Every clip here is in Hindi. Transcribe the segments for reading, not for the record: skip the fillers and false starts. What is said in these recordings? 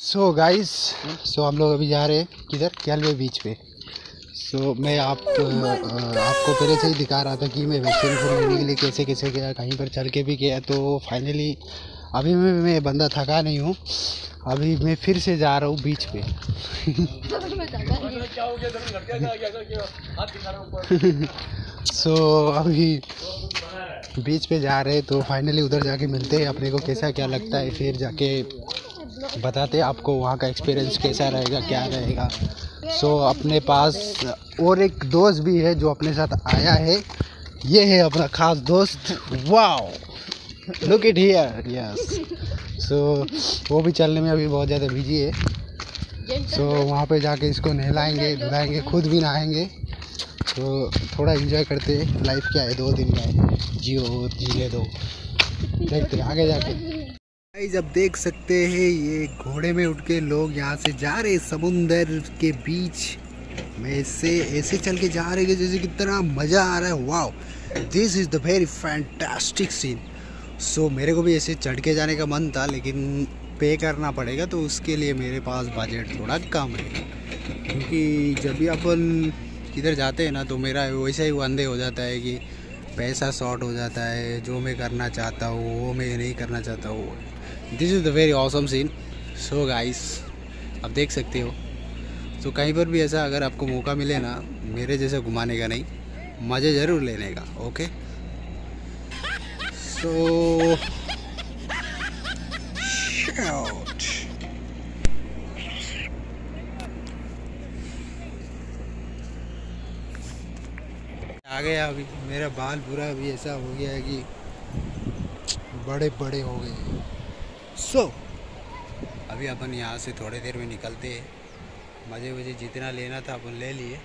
सो गाइस, हम लोग अभी जा रहे हैं किधर, कैलवे बीच पे। मैं आपको पहले से ही दिखा रहा था कि मैं वैक्सीनेशन लेने के लिए कैसे कैसे गया, कहीं पर चल के भी गया। तो फाइनली अभी मैं बंदा थका नहीं हूँ, अभी मैं फिर से जा रहा हूँ बीच पे। अभी बीच पे जा रहे हैं, तो फाइनली उधर जाके मिलते हैं, अपने को कैसा क्या लगता है, फिर जाके बताते हैं आपको वहाँ का एक्सपीरियंस कैसा रहेगा, क्या रहेगा। अपने पास और एक दोस्त भी है जो अपने साथ आया है, ये है अपना खास दोस्त। Wow, look it here, yes. वो भी चलने में अभी बहुत ज़्यादा बिजी है। वहाँ पे जाके इसको नहलाएंगे, धुलाएंगे, खुद भी नहाएंगे। थोड़ा एंजॉय करते हैं, लाइफ क्या है, 2 दिन में जियो, जीने दो, देखते आगे जाके। अब देख सकते हैं ये घोड़े में उठ के लोग यहाँ से जा रहे समुंदर के बीच में से, ऐसे चल के जा रहे हैं जैसे कितना मज़ा आ रहा है। Wow, this is the very fantastic scene. मेरे को भी ऐसे चढ़ के जाने का मन था, लेकिन पे करना पड़ेगा, तो उसके लिए मेरे पास बजट थोड़ा कम है। क्योंकि जब भी अपन किधर जाते हैं ना, तो मेरा वैसा ही वादे हो जाता है कि पैसा शॉर्ट हो जाता है, जो मैं करना चाहता हूँ वो मैं नहीं करना चाहता हूँ। This is the very awesome scene. Guys, आप देख सकते हो। कहीं पर भी ऐसा अगर आपको मौका मिले ना, मेरे जैसा घुमाने का नहीं, मज़े ज़रूर लेने का। ओके, आ गया। अभी मेरा बाल पूरा अभी ऐसा हो गया है कि बड़े बड़े हो गए। अभी अपन यहाँ से थोड़ी देर में निकलते हैं। मज़े वजे जितना लेना था अपन ले लिए।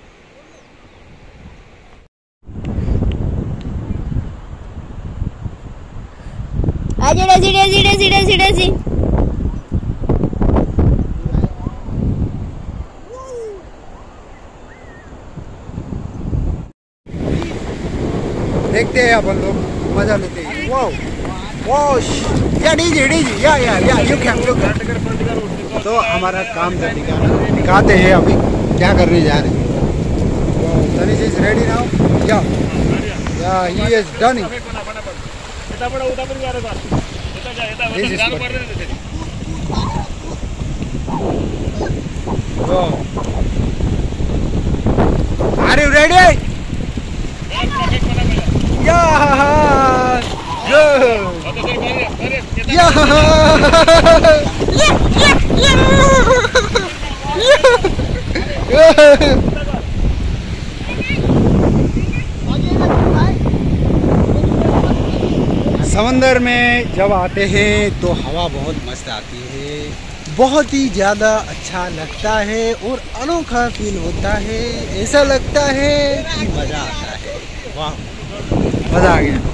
देखते हैं अपन लोग, मज़ा लेते हैं। वाओ या डीजे या यू कैन। तो हमारा काम था दिखाते हैं अभी क्या करने जा रहे हैं। Tanish is ready now. Yeah he is done. Are you ready? समंदर में जब आते हैं तो हवा बहुत मस्त आती है, बहुत ही ज़्यादा अच्छा लगता है और अनोखा फील होता है। ऐसा लगता है कि मज़ा आता है। वाह, मज़ा आ गया।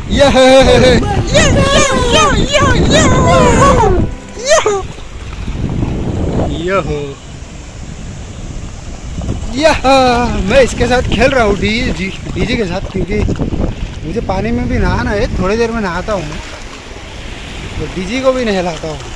मैं इसके साथ खेल रहा हूँ, डीजे के साथ, क्योंकि मुझे पानी में भी नहाना है। थोड़ी देर में नहाता हूँ मैं, तो डीजे को भी नहलाता हूँ।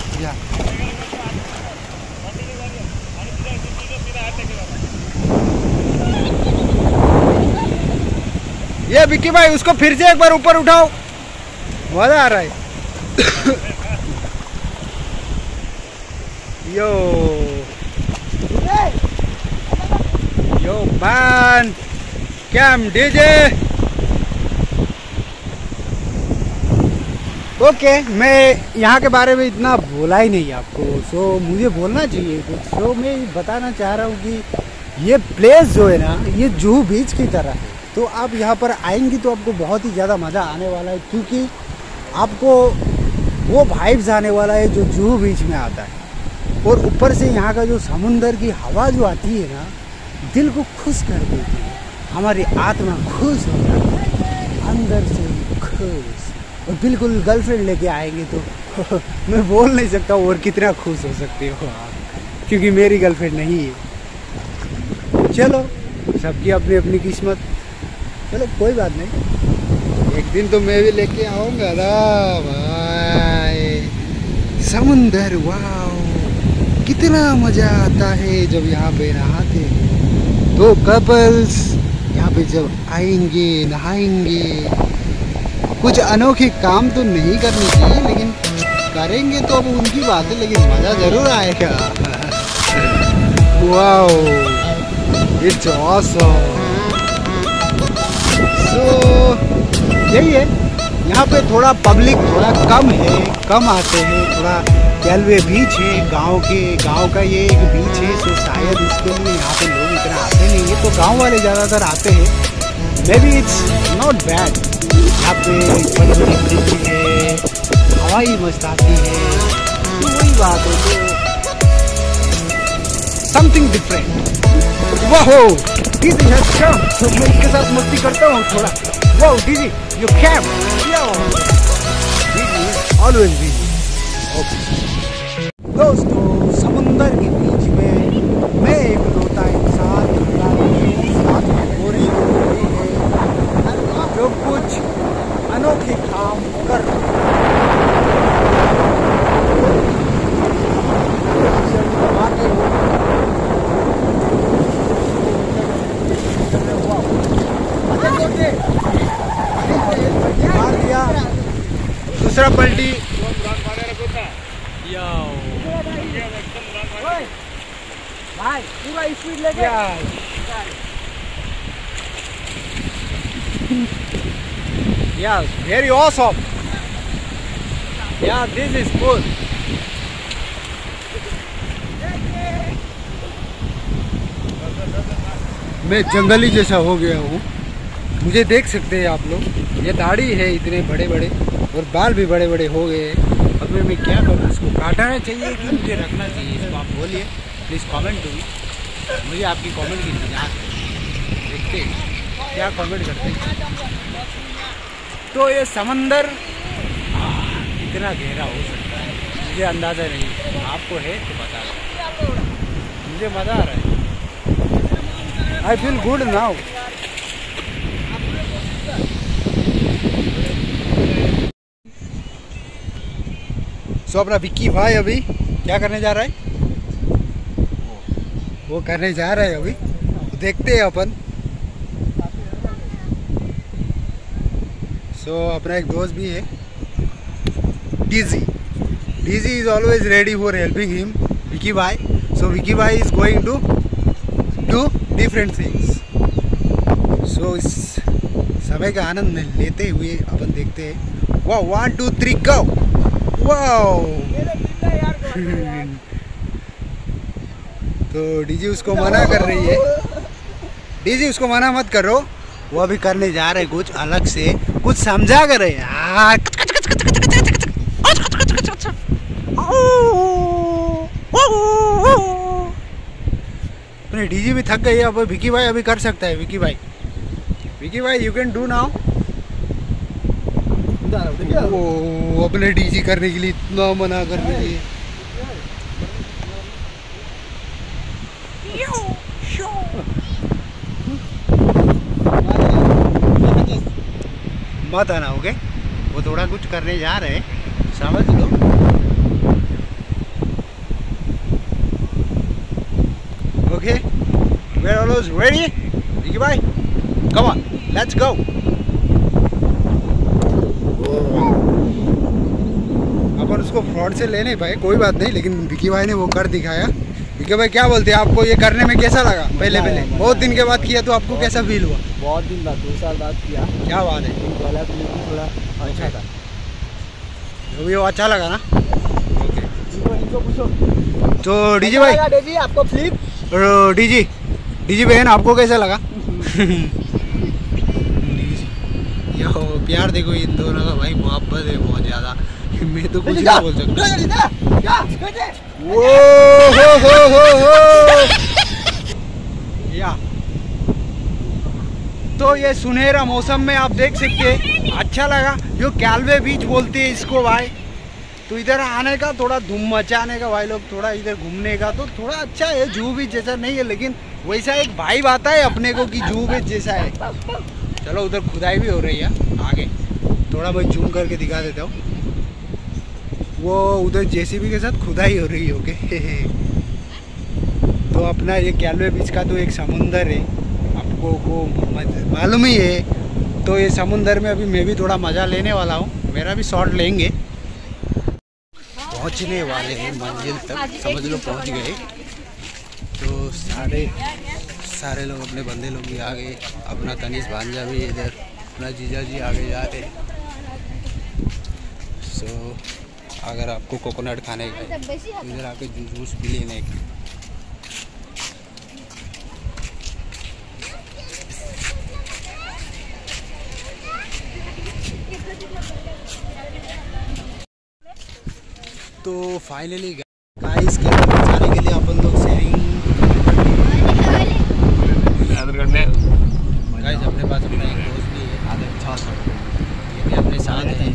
ये विक्की भाई, उसको फिर से एक बार ऊपर उठाओ, मजा आ रहा है। Yo man, come DJ. Okay, मैं यहाँ के बारे में इतना बोला ही नहीं आपको, मुझे बोलना चाहिए कुछ। मैं बताना चाह रहा हूँ कि ये प्लेस जो है ना, ये जुहू बीच की तरह है। तो आप यहाँ पर आएंगी तो आपको बहुत ही ज़्यादा मज़ा आने वाला है, क्योंकि आपको वो वाइब्स आने वाला है जो जुहू बीच में आता है। और ऊपर से यहाँ का जो समुंदर की हवा जो आती है ना, दिल को खुश कर देती है, हमारी आत्मा खुश हो जाती है अंदर से खुश। और बिल्कुल गर्लफ्रेंड लेके आएंगे तो मैं बोल नहीं सकता और कितना खुश हो सकते हो आप, क्योंकि मेरी गर्लफ्रेंड नहीं है। चलो, सबकी अपनी अपनी किस्मत। चलो कोई बात नहीं, एक दिन तो मैं भी लेके आऊँगा ना भाई। समुंदर, वाओ। कितना मजा आता है जब यहाँ पे नहाते हैं। दो कपल्स यहाँ पे जब आएंगे नहाएंगे, कुछ अनोखे काम तो नहीं करने चाहिए लेकिन करेंगे तो अब उनकी बात है, लेकिन मजा जरूर आएगा। Wow, it's awesome. सो यही है, यहाँ पे थोड़ा पब्लिक थोड़ा कम आते हैं। थोड़ा कैलवे बीच है, गांव का ये एक बीच है, तो शायद इसके लिए यहाँ पे लोग इतना आते नहीं है, तो गांव वाले ज़्यादातर आते हैं। Maybe it's not bad. यहाँ पे बड़ी बड़ी ब्रिज है, हवाई मस्त आती है, तो वही बात है, तो something different. Wow, DG has come, तो मैं इसके साथ मस्ती करता हूँ थोड़ा। Wow DG, you come, DG always busy. दोस्तों, समुंदर के बीच में मैं एक लोटा इंसान साथ में गोरी है जो कुछ अनोखे काम कर दूसरा पलटी भाई पूरा स्पीड लेके Yes, very awesome. Yeah, this is cool. मैं जंगली जैसा हो गया हूँ, मुझे देख सकते हैं आप लोग। ये दाढ़ी है इतने बड़े बड़े और बाल भी बड़े बड़े हो गए हैं। अब मैं क्या करूँ, इसको काटना चाहिए कि मुझे रखना चाहिए, इसको आप बोलिए प्लीज़ कमेंट करिए। मुझे आपकी कमेंट की इंतजार है, देखते हैं क्या कमेंट करते हैं। तो ये समंदर कितना गहरा हो सकता है मुझे अंदाज़ा नहीं, आपको है तो बता दो। मुझे मज़ा आ रहा है, I feel good now. So अपना विक्की भाई अभी क्या करने जा रहा है, वो करने जा रहा है अभी, तो देखते हैं अपन। सो अपना एक दोस्त भी है, DG is always ready for helping him, Vicky भाई। सो विक्की भाई is going to do different things. So इस समय का आनंद लेते हुए अपन देखते हैं। वाह, 1 2 3 गो। वाओ तो डीजी उसको मना कर रही है, डीजी उसको मना मत करो, वो अभी करने जा रहे कुछ अलग से, कुछ समझा कर रहे। अपने डीजी भी थक गई है, अब विक्की भाई अभी कर सकता है। विक्की भाई यू कैन डू नाउ। वो अपने डीजी करने के लिए इतना मना कर रही है। मत आना, ओके? वो थोड़ा कुछ करने जा रहे हैं, समझ लो। Okay, we are always ready. Vicky भाई, come on, let's go. अपन उसको फ्रॉड से ले नहीं पाए, कोई बात नहीं, लेकिन विक्की भाई ने वो कर दिखाया। विक्की भाई क्या बोलते हैं, आपको ये करने में कैसा लगा? पहले बहुत दिन के बाद किया तो आपको कैसा फील हुआ? बहुत दिन बाद, 2 साल बाद किया। क्या बात है, पहला थोड़ा अच्छा था, जो भी वो अच्छा लगा ना। ओके, इनको पूछो। तो डीजी भाई, डीजी आपको फ्लिप, डीजी बहन आपको कैसा लगा? यो प्यार देखो इन दोनों का भाई, मोहब्बत है बहुत ज़्यादा। मैं तो कुछ नहीं बोल सकता। या तो ये सुनहरा मौसम में आप देख सकते हैं, अच्छा लगा। जो कैलवे बीच बोलते हैं इसको भाई, तो इधर आने का, थोड़ा धूम मचाने का भाई लोग, थोड़ा इधर घूमने का, तो थोड़ा अच्छा है। जू बीच जैसा नहीं है, लेकिन वैसा एक वाइब आता है अपने को कि जू बीच जैसा है। चलो उधर खुदाई भी हो रही है आगे, थोड़ा मैं जूम करके दिखा देता हूँ। वो उधर जेसीबी के साथ खुदाई हो रही है। ओके तो अपना ये कैलवे बीच का तो एक समुंदर है, आपको को मालूम ही है। तो ये समुंदर में अभी मैं भी थोड़ा मज़ा लेने वाला हूँ, मेरा भी शॉट लेंगे। पहुँचने वाले हैं मंजिल तक, समझ लो पहुँच गए। तो सारे लोग अपने बंदे लोग भी आ गए, अपना तनीष भांजा भी इधर, अपना जीजा जी आगे जा रहे। सो अगर आपको कोकोनट खाने का तो इधर आके जूस पी लेने का। तो फाइनली गाइस के जाने के लिए अपन लोग शेयरिंग गाइस, अपने पास अपना एक दोस्त भी है ये भी अपने साथ है।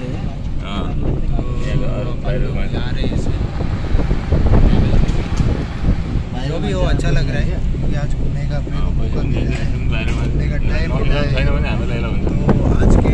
जा रहे हैं इसमें, जो भी हो अच्छा लग रहा है क्योंकि आज घूमने का अपने को मौका मिल रहा है, घूमने का टाइम मिल रहा है। तो आज के